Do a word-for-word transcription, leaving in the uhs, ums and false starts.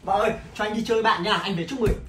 Vợ ơi, cho anh đi chơi bạn nha, anh về chúc mừng.